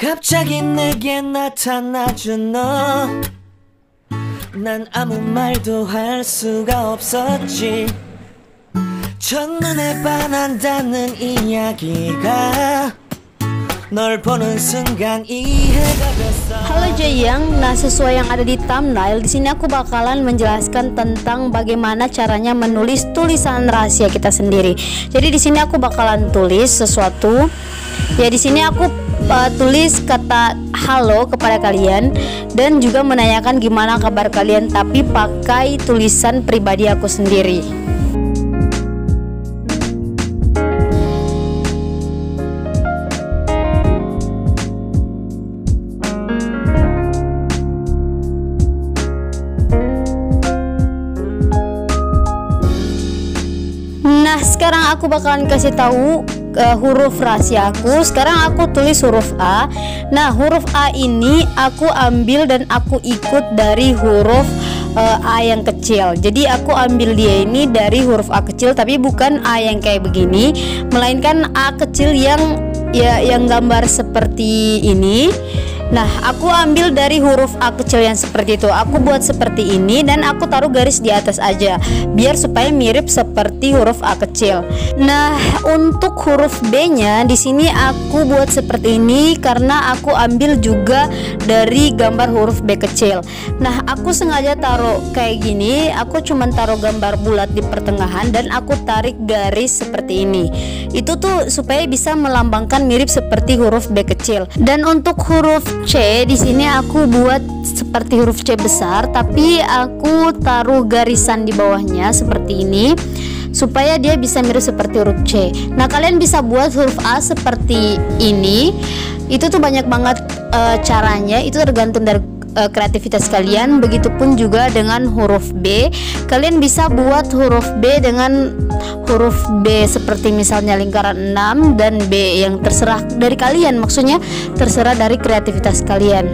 갑자기 내게 나타나준 너, 난 아무 말도 할 수가 없었지. 첫눈에 반한다는 이야기가 널 보는 순간 이해가 됐어. Halo Jayang, nah sesuai yang ada di thumbnail, di sini aku bakalan menjelaskan tentang bagaimana caranya menulis tulisan rahasia kita sendiri. Jadi di sini aku bakalan tulis sesuatu. Ya di sini aku tulis kata halo kepada kalian dan juga menanyakan gimana kabar kalian, tapi pakai tulisan pribadi aku sendiri. Nah, sekarang aku bakalan kasih tahu huruf rahasia aku. Sekarang aku tulis huruf A. Nah, huruf A ini aku ambil dan aku ikut dari huruf A yang kecil. Jadi aku ambil dia ini dari huruf A kecil, tapi bukan A yang kayak begini, melainkan A kecil yang gambar seperti ini. Nah, aku ambil dari huruf A kecil yang seperti itu. Aku buat seperti ini dan aku taruh garis di atas aja, biar supaya mirip seperti huruf A kecil. Nah, untuk huruf B-nya di sini aku buat seperti ini karena aku ambil juga dari gambar huruf B kecil. Nah, aku sengaja taruh kayak gini. Aku cuman taruh gambar bulat di pertengahan dan aku tarik garis seperti ini. Itu tuh supaya bisa melambangkan mirip seperti huruf B kecil. Dan untuk huruf C di sini aku buat seperti huruf C besar, tapi aku taruh garisan di bawahnya seperti ini supaya dia bisa mirip seperti huruf C. Nah, kalian bisa buat huruf A seperti ini. Itu tuh banyak banget caranya. Itu tergantung dari kreativitas kalian. Begitupun juga dengan huruf B. Kalian bisa buat huruf B dengan huruf B seperti misalnya lingkaran 6 dan B yang terserah dari kalian. Maksudnya terserah dari kreativitas kalian.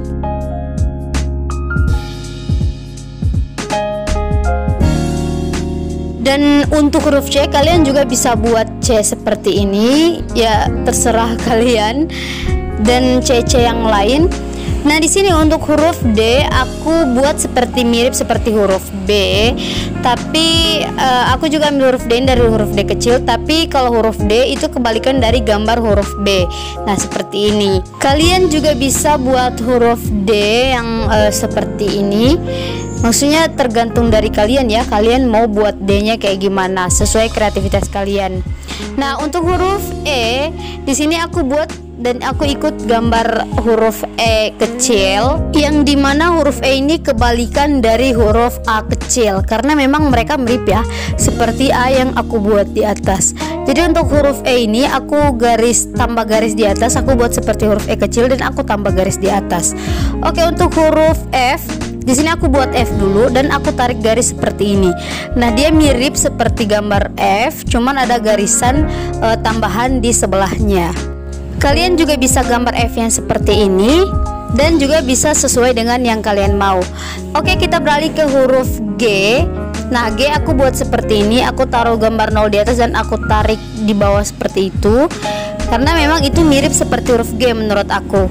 Dan untuk huruf C kalian juga bisa buat C seperti ini. Ya terserah kalian. Dan C-C yang lain. Nah, di sini untuk huruf D aku buat seperti mirip seperti huruf B, tapi aku juga ambil huruf D dari huruf D kecil, tapi kalau huruf D itu kebalikan dari gambar huruf B. Nah, seperti ini. Kalian juga bisa buat huruf D yang seperti ini. Maksudnya tergantung dari kalian ya, kalian mau buat D-nya kayak gimana sesuai kreativitas kalian. Nah, untuk huruf E di sini aku buat dan aku ikut gambar huruf E kecil, yang dimana huruf E ini kebalikan dari huruf A kecil karena memang mereka mirip ya, seperti A yang aku buat di atas. Jadi untuk huruf E ini aku tambah garis di atas, aku buat seperti huruf E kecil dan aku tambah garis di atas. Oke, untuk huruf F di sini aku buat F dulu dan aku tarik garis seperti ini. Nah, dia mirip seperti gambar F, cuman ada garisan tambahan di sebelahnya. Kalian juga bisa gambar F yang seperti ini dan juga bisa sesuai dengan yang kalian mau. Oke, kita beralih ke huruf G. Nah, G aku buat seperti ini. Aku taruh gambar 0 di atas dan aku tarik di bawah seperti itu karena memang itu mirip seperti huruf G menurut aku.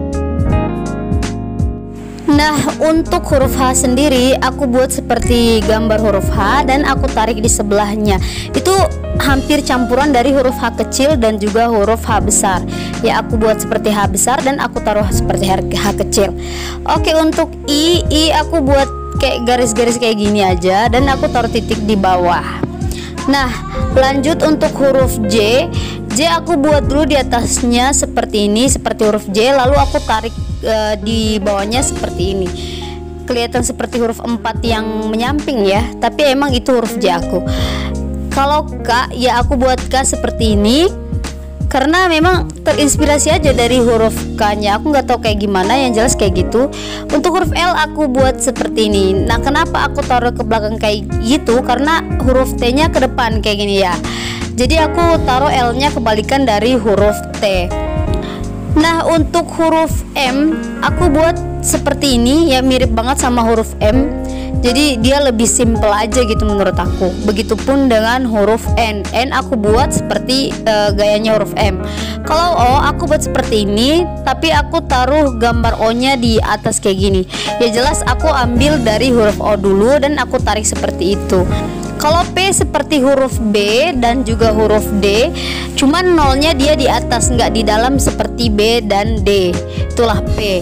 Nah, untuk huruf H sendiri aku buat seperti gambar huruf H dan aku tarik di sebelahnya. Itu hampir campuran dari huruf H kecil dan juga huruf H besar. Ya, aku buat seperti H besar dan aku taruh seperti H kecil. Oke, untuk I aku buat kayak garis-garis kayak gini aja dan aku taruh titik di bawah. Nah, lanjut untuk huruf J aku buat dulu di atasnya seperti ini, seperti huruf J, lalu aku tarik di bawahnya seperti ini. Kelihatan seperti huruf 4 yang menyamping ya, tapi emang itu huruf J aku. Kalau K ya aku buat K seperti ini karena memang terinspirasi aja dari huruf K-nya. Aku nggak tahu kayak gimana, yang jelas kayak gitu. Untuk huruf L aku buat seperti ini. Nah, kenapa aku taruh ke belakang kayak gitu? Karena huruf T-nya ke depan kayak gini ya. Jadi aku taruh L-nya kebalikan dari huruf T. Nah, untuk huruf M aku buat seperti ini ya, mirip banget sama huruf M. Jadi dia lebih simple aja gitu menurut aku. Begitupun dengan huruf N. N aku buat seperti gayanya huruf M. Kalau O aku buat seperti ini, tapi aku taruh gambar O nya di atas kayak gini. Ya jelas aku ambil dari huruf O dulu dan aku tarik seperti itu. Kalau P seperti huruf B dan juga huruf D, cuman nolnya dia di atas, nggak di dalam seperti B dan D. Itulah P.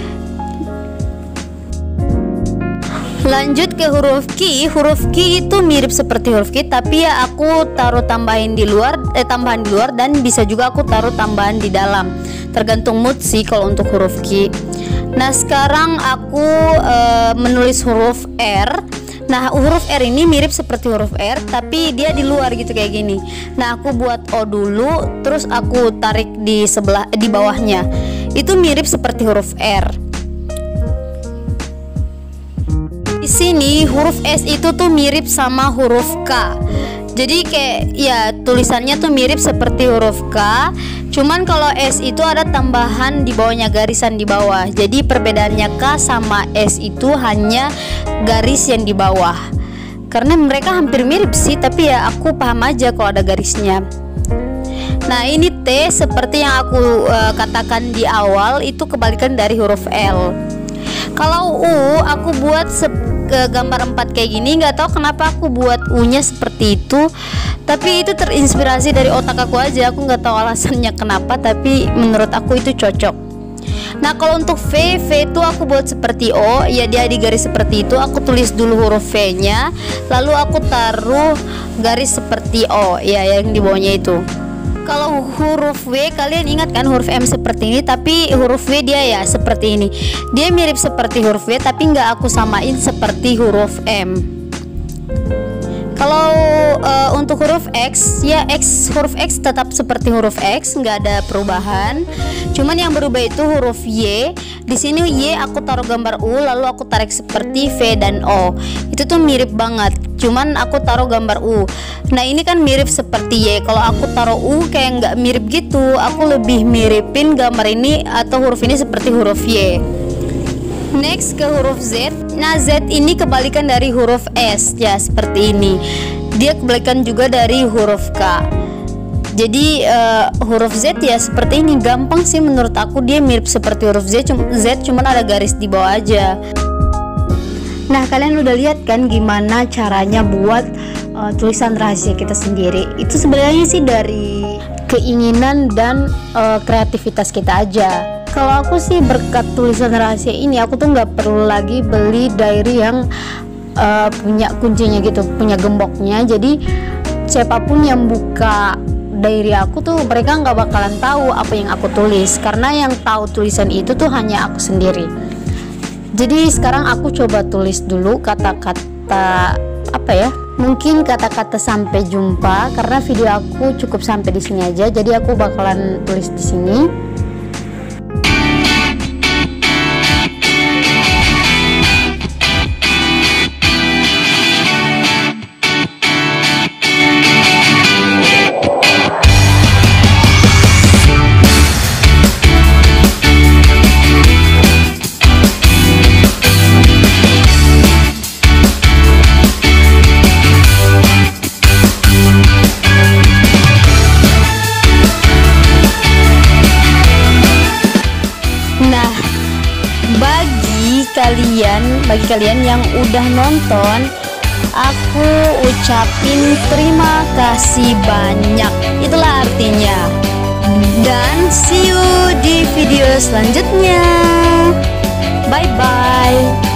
Lanjut ke huruf Q. Huruf Q itu mirip seperti huruf Q, tapi ya aku taruh tambahan di luar dan bisa juga aku taruh tambahan di dalam. Tergantung mood sih kalau untuk huruf Q. Nah, sekarang aku menulis huruf R. Nah, huruf R ini mirip seperti huruf R, tapi dia di luar gitu kayak gini. Nah, aku buat O dulu, terus aku tarik di bawahnya. Itu mirip seperti huruf R. Di sini huruf S itu tuh mirip sama huruf K. Jadi kayak ya tulisannya tuh mirip seperti huruf K. Cuman kalau S itu ada tambahan di bawahnya, garisan di bawah. Jadi perbedaannya K sama S itu hanya garis yang di bawah. Karena mereka hampir mirip sih, tapi ya aku paham aja kalau ada garisnya. Nah, ini T seperti yang aku katakan di awal, itu kebalikan dari huruf L. Kalau U aku buat gambar 4 kayak gini. Nggak tahu kenapa aku buat U-nya seperti itu, tapi itu terinspirasi dari otak aku aja. Aku nggak tahu alasannya kenapa, tapi menurut aku itu cocok. Nah, kalau untuk V itu aku buat seperti O, ya dia di garis seperti itu. Aku tulis dulu huruf V-nya, lalu aku taruh garis seperti O, ya yang di bawahnya itu. Kalau huruf W, kalian ingat kan huruf M seperti ini, tapi huruf W dia ya seperti ini. Dia mirip seperti huruf W, tapi nggak aku samain seperti huruf M. Kalau untuk huruf X, ya huruf X tetap seperti huruf X, nggak ada perubahan. Cuman yang berubah itu huruf Y. Di sini Y aku taruh gambar U, lalu aku tarik seperti V dan O. Itu tuh mirip banget. Cuman aku taruh gambar U. Nah, ini kan mirip seperti Y. Kalau aku taruh U kayak nggak mirip gitu. Aku lebih miripin gambar ini atau huruf ini seperti huruf Y. Next ke huruf Z. Nah, Z ini kebalikan dari huruf S, ya seperti ini. Dia kebalikan juga dari huruf K. Jadi huruf Z ya seperti ini. Gampang sih menurut aku, dia mirip seperti huruf Z, cuman ada garis di bawah aja. Nah, kalian udah lihat kan gimana caranya buat tulisan rahasia kita sendiri. Itu sebenarnya sih dari keinginan dan kreativitas kita aja. Kalau aku sih berkat tulisan rahasia ini, aku tuh nggak perlu lagi beli diary yang punya kuncinya gitu, punya gemboknya. Jadi siapapun yang buka diary aku tuh mereka nggak bakalan tahu apa yang aku tulis, karena yang tahu tulisan itu tuh hanya aku sendiri. Jadi sekarang aku coba tulis dulu kata-kata apa ya? Mungkin kata-kata sampai jumpa, karena video aku cukup sampai di sini aja. Jadi aku bakalan tulis di sini. Bagi kalian yang udah nonton, aku ucapin terima kasih banyak. Itulah artinya. Dan see you di video selanjutnya. Bye bye.